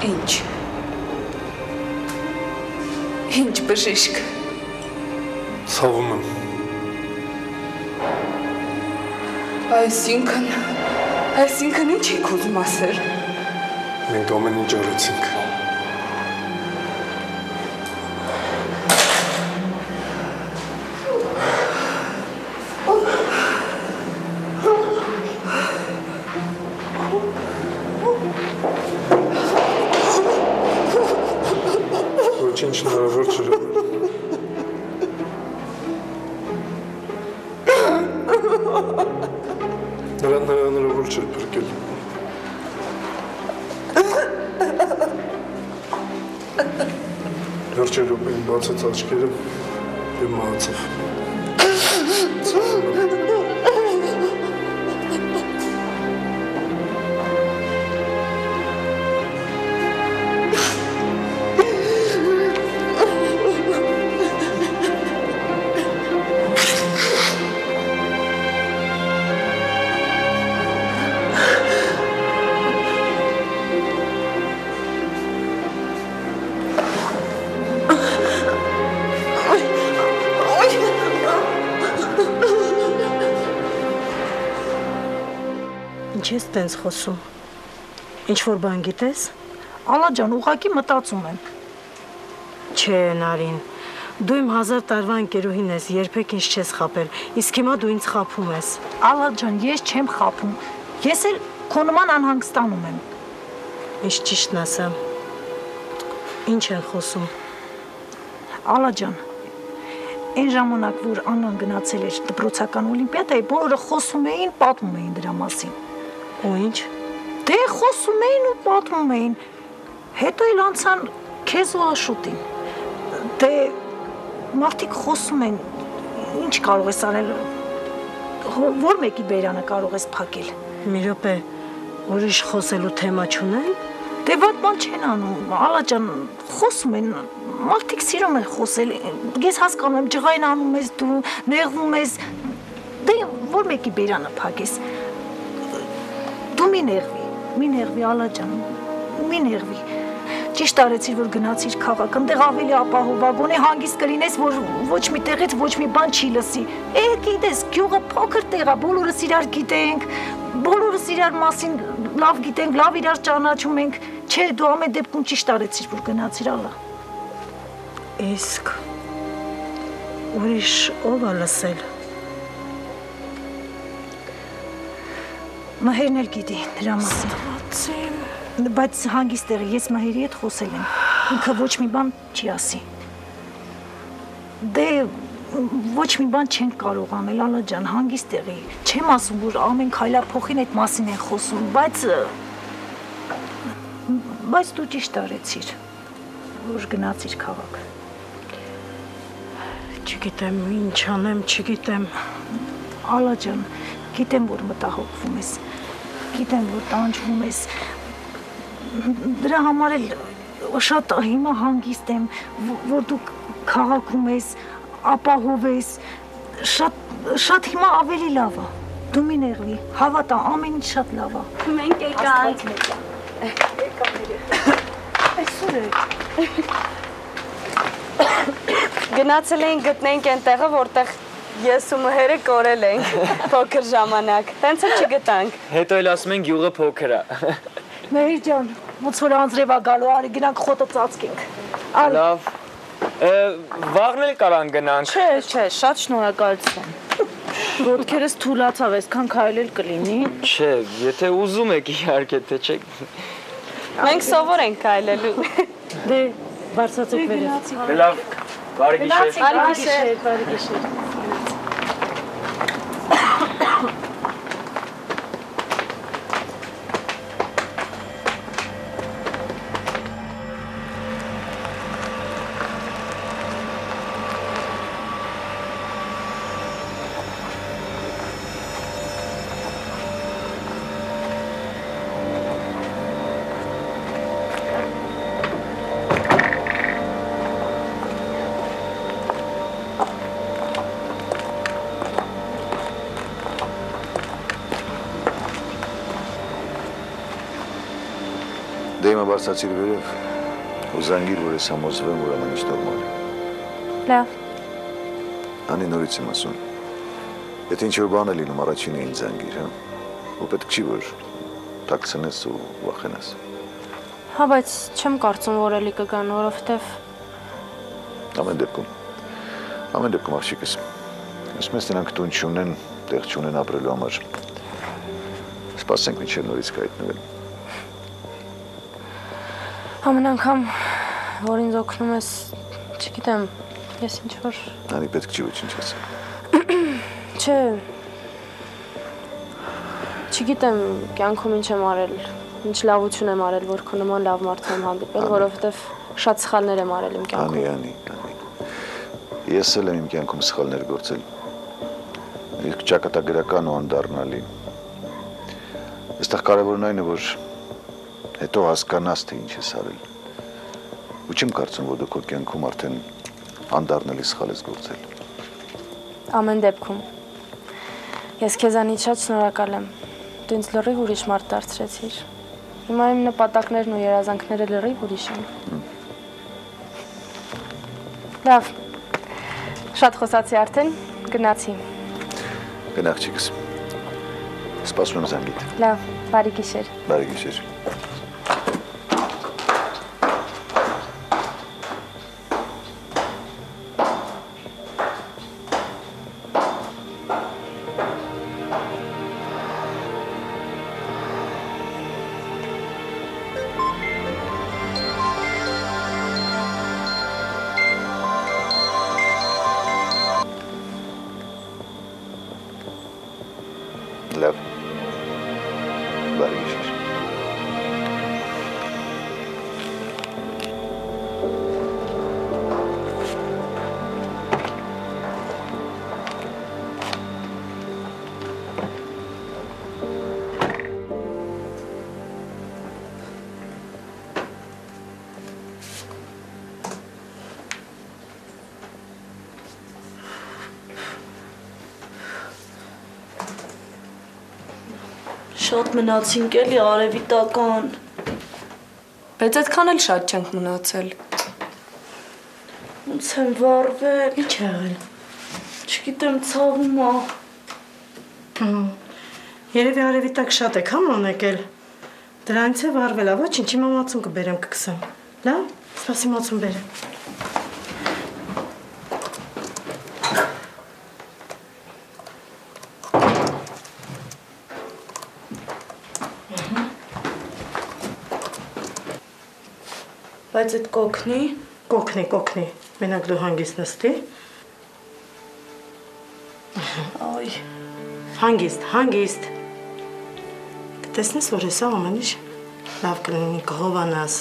Ինչ բժիշկ։ Ցավում եմ։ Այսինքն ինչ եք ուզում ասել։ Մենք ամեն ինչ արեցինք։ Ոչինչ հնարավոր չէր անել։ Նրան հնարավոր չէր փրկել։ Վերջին րոպեին բացեց աչքերը և մահացավ։ Ինչ ես տենց խոսում, ինչ-որ բան գիտես? Ալա ջան, ուղղակի մտածում եմ։ Չէ, Նարին, դու իմ 1000 տարվա ընկերուհին ես, երբեք ինձ չես խաբել, իսկ հիմա դու ինձ խաբում ես։ Ալա ջան, ես չեմ խաբում, ես էլ քո նման անհանգստանում եմ։ Ինչ ճիշտն ասեմ, ինչ են խոսում։ Ալա ջան, այն ժամանակ, որ Աննան գնացել էր դպրոցական օլիմպիադայի, բոլորը խոսում էին, պատմում էին դրա մասին։ Ու ինչ։ Դե խոսում էին ու պատմում էին, հետո էլ անցան քեզ ու Աշոտին։ Դե մարդիկ խոսում են, ինչ կարող ես անել, որ մեկի բերանը կարող ես փակել։ Մի րոպե, ուրիշ խոսելու թեմա չունեն։ Դե ված բան չեն անում, Ալա ջան, խոսում են, մարդիկ սիրում են խոսել, ես հասկանում եմ, ջղային անում ես դու, նեղվում ես, դե որ մեկի բերանը փակես։ Դու մի նեղվի, Ալա ջան, մի նեղվի։ Ճիշտ արեցիր, որ գնացիր քաղաք, այնտեղ ավելի ապահով, գոնե հանգիստ կլինես, որ ոչ մի տեղից ոչ մի բան չի լսի։ Գիտես, գյուղը փոքր տեղ է, բոլորս իրար գիտենք, բոլորս իրար մասին լավ գիտենք, լավ իրար ճանաչում ենք։ Չէ, դու ամեն դեպքում ճիշտ արեցիր, որ գնացիր, Ալա։ Իսկ ուրիշ ով է լսել։ Մհերն էլ գիտի դրա մասին։ Բայց հանգիստ տեղի, ես Մհերի հետ խոսել եմ, ինքը ոչ մի բան չի ասի։ Դե ոչ մի բան չենք կարող անել, Ալա ջան, հանգիստ տեղի։ Չեմ ասում, որ ամեն քայլափոխին այդ մասին են խոսում, բայց դու ճիշտ արեցիր, որ գնացիր քաղաք։ Չգիտեմ, ինչ անեմ, չգիտեմ։ Ալա ջան, գիտեմ, որ մտահոգվում ես, գիտեմ, որ տանջվում ես, դրա համար էլ շատ հիմա հանգիստ եմ, որ դու քաղաքում ես, ապահով ես, շատ հիմա ավելի լավ է, դու մի նեղվի, հավատա, ամեն ինչ շատ լավ է։ Մենք եկանք։ Այսօր է։ Գնացել էինք գտնենք այն տեղը, որտեղ ես ու Մհերը կորել ենք փոքր ժամանակ, տենց էլ չգտանք։ Հետո էլ ասում են գյուղը փոքր է։ Մհեր ջան, ոնց որ անձրև է գալու, արի գնանք խոտը ծածկենք։ Լավ։ Վաղն էլ կարան գնանք։ Չէ, շատ շնորհակալություն։ Ոտքերս թուլացավ, այսքան քայլել կլինի։ Չէ, եթե ուզում եք իհարկե, թե չէ։ Մենք սովոր ենք քայլելու։ Դե, բարձրացեք վերև։ Լավ, բարի գիշեր։ Բարի գիշեր, բարի գիշեր։ Դեմը բարձացիր վերև, ու զանգիր, որ ես համոզվեմ, որ ամեն ինչ նորմալ է։ Լավ։ Անի նորից եմ ասում։ Եթե ինչ-որ բան է լինում, առաջինը ինձ զանգիր, հա։ Ու պետք չի, որ թաքցնես ու վախենաս։ Հա, բայց չեմ կարծում, որ էլի կգան, որովհետև Ամեն դեպքում աղջիկս։ Ասում ես նրանք տուն չունեն, տեղ չունեն ապրելու համար։ Սպասենք մինչև նորից կհայտնվեն։ ամեն անգամ, որ ինձ օգնում ես, չգիտեմ, ես ինչ-որ… Անի պետք չի ոչինչ ասել։ Չէ, չգիտեմ կյանքում ինչ եմ արել, ինչ լավություն եմ արել, որ քո նման լավ մարդ եմ հանդիպել, որովհետև շատ սխալներ եմ արել իմ կյանքում։ Անի։ Ես էլ եմ իմ կյանքում սխալներ գործել։ Իսկ ճակատագրական ու անդառնալի։ Այստեղ կարևորն այն է, որ հետո հասկանաս, թե ինչ ես արել։ Ու չեմ կարծում, որ դու քո կյանքում արդեն անդառնալի սխալ ես գործել։ Ամեն դեպքում։ Ես քեզանից շատ շնորհակալ եմ։ Դու ինձ լրիվ ուրիշ մարդ դարձրեցիր։ Հիմա իմ նպատակներն ու երազանքները լրիվ ուրիշ են։ Լավ։ Շատ խոսացի արդեն, գնացի։ Գնա աղջիկս։ Սպասում եմ զանգիդ։ Լավ, բարի գիշեր։ Բարի գիշեր։ Լավ։ Բարի գիշեր։ Շատ մնացինք էլի արևի տական։ Բայց այդքան էլ շատ չենք մնացել։ Ոնց եմ վառվել։ Ինչ եղել։ Չգիտեմ, ցավում է։ Երևի արևի տակ շատ եք համ եկել։ Դրանից է վառվել, ոչինչ, հիմա մածուն կբերեմ կգսեմ։ Լավ, սպասի մածուն բերեմ։ Բայց այդ կոքնի։ Կոքնի, մենակ դու հանգիստ նստի։ Այ, Հանգիստ։ Կտեսնես, որ հեսա ամեն ինչ լավ կլինի, կհովանաս։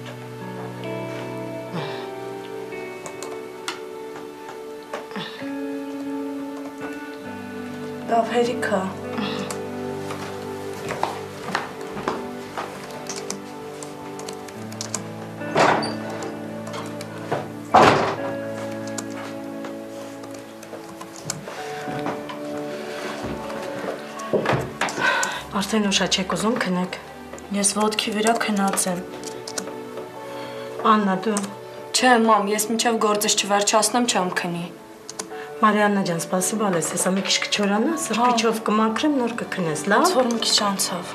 լավ հերիք է։ Արդեն ուշա չեք ուզում քնեք։ Ես ոտքի վրա քնած եմ։ Աննա, դու։ Չէ, մամ, ես մինչև գործս չվերջացնեմ չեմ քնի։ Մարիաննա ջան, սպասիբալ ես, հեսա մի քիչ կչորանա, սրբիչով կմաքրեմ, նոր կքնես, լավ։ Ոնց որ մի քիչ անցավ։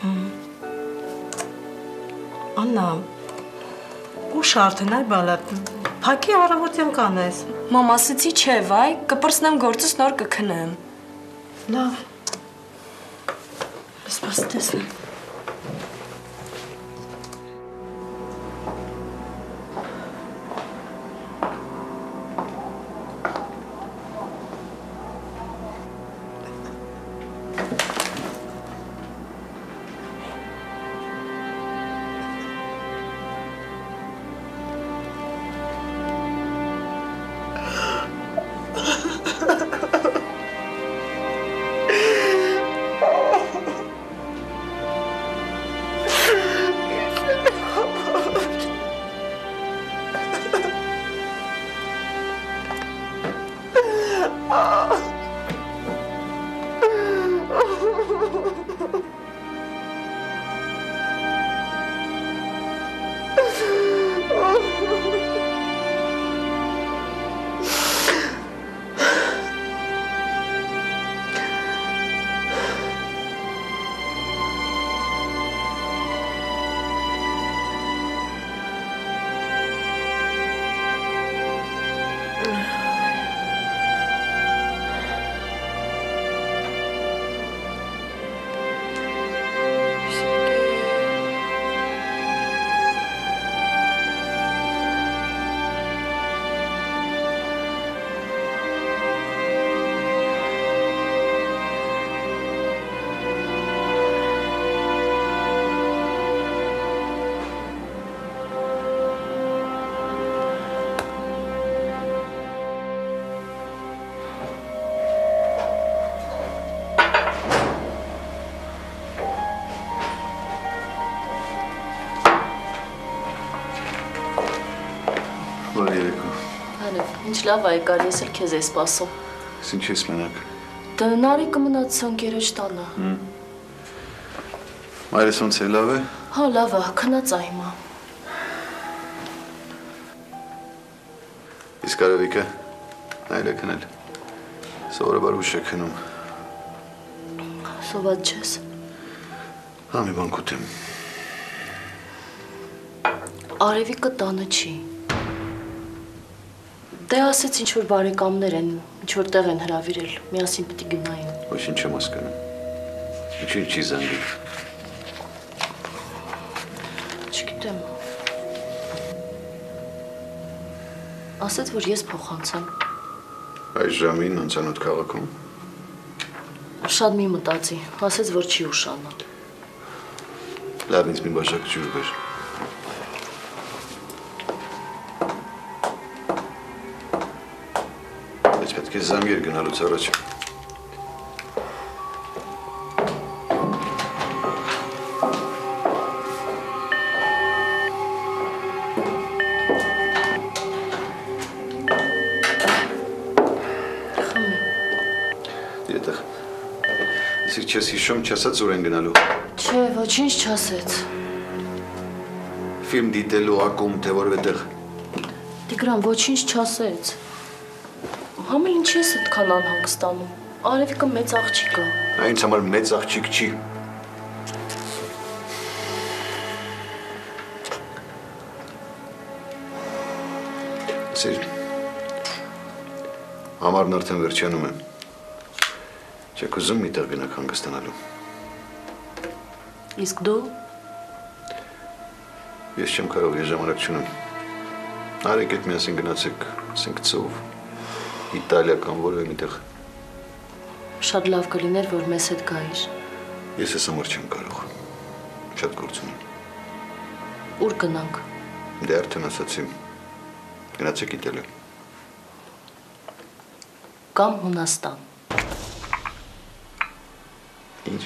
Աննա, ուշ արդեն այ բալատ, փակի առավոտյան կանես։ Մամ, ասեցի չէ, վայ, կպրծնեմ գործս նոր կքնեմ։ Լավ։ Սպասի տեսնեմ։ Արև, ինչ լավ է եկար, ես էլ քեզ էի սպասում։ Ինչ ես մենակ։ Դե Նարեկը մնաց ընկերոջ տանը։ Մայրս ոնց է, լավ է։ Հա, լավ է, քնած է հիմա։ Իսկ Արևիկը նայել է քնել։ Սովորաբար ուշ է քնում։ Սոված չես։ Հա, մի բան կուտեմ։ Արևիկը տանը չի։ Դե ասեց ինչ որ բարեկամներ են, ինչ որ տեղ են հրավիրել, միասին պիտի գնային։ Ոչինչ չեմ հասկանում։ Ինչու չի զանգի։ Չգիտեմ։ Ասեց, որ ես փոխանցեմ։ Այս ժամին անծանոթ քաղաքում։ Շատ մի մտածի, ասեց, որ չի ուշանա։ Լավ, ինձ մի բաժակ ջուր բեր։ Բայց պետք է զանգեր գնալուց առաջ։ Դիտեք։ Իսկ չես հիշում, չասած ուր են գնալու։ Չէ, ոչինչ չասեց։ Ֆիլմ դիտելու ակում, թե որովհետև Տիգրան, ոչինչ չասեց։ Համել ինչ ես այդքան անհանգստանում։ Արևիկը մեծ աղջիկ է։ Նա ինձ համար մեծ աղջիկ չի։ Սեր, համարն արդեն վերջանում է։ Չեք ուզում մի տեղ գնաք հանգստանալու։ Իսկ դու։ Ես չեմ կարող, ես ժամանակ չունեմ։ Արեք այդ միասին գնացեք, ասենք ծով, Իտալիա կամ որևէ մի տեղ։ Շատ լավ կլիներ, որ մեզ հետ գայիր։ Ես ես համար չեմ կարող։ Շատ գործ ունեմ։ Ուր գնանք։ Դե արդեն ասացի։ Գնացեք Իտալիա։ Կամ Հունաստան։ Ինչ։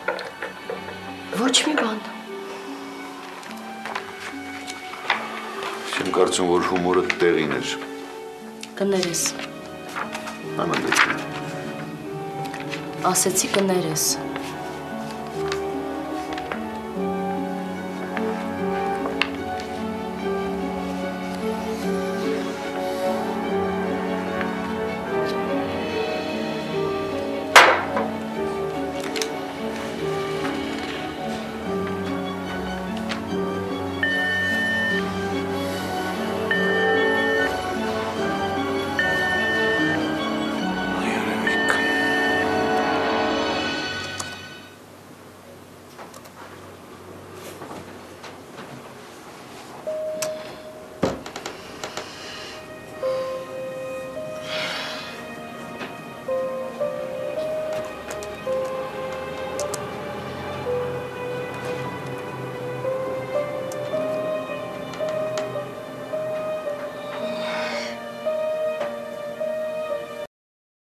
Ոչ մի բան։ Չեմ կարծում, որ հումորը տեղին էր։ Կներես։ Աման դեպքում։ Ասեցի կներես։